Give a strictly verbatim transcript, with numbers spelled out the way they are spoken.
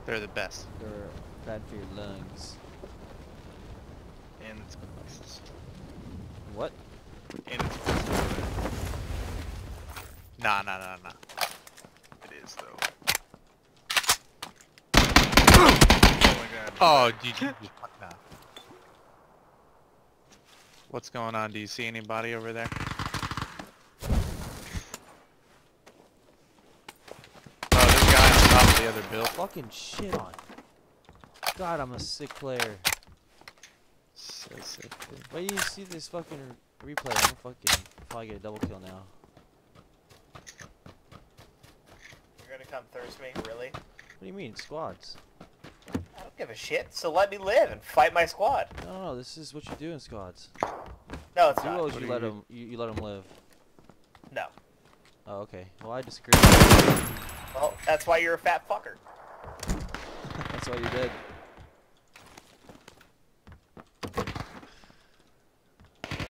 They're the best. They're bad for your lungs. And it's places. What? And it's places. Nah, nah, nah, nah. It is though. Oh my god. Oh, did you just nah. What's going on? Do you see anybody over there? Oh, this guy on top of the other build. Fucking shit on. God, I'm a sick player. So sick. Wait, you see this fucking replay? I'm gonna fucking probably get a double kill now. You're gonna come thirst me, really? What do you mean, squads? I don't give a shit, so let me live and fight my squad. No, no, no, this is what you do in squads. No, it's not. Duos, What you do let you- them, you, you let them live. No. Oh, okay. Well, I disagree. Well, that's why you're a fat fucker. That's why you're dead.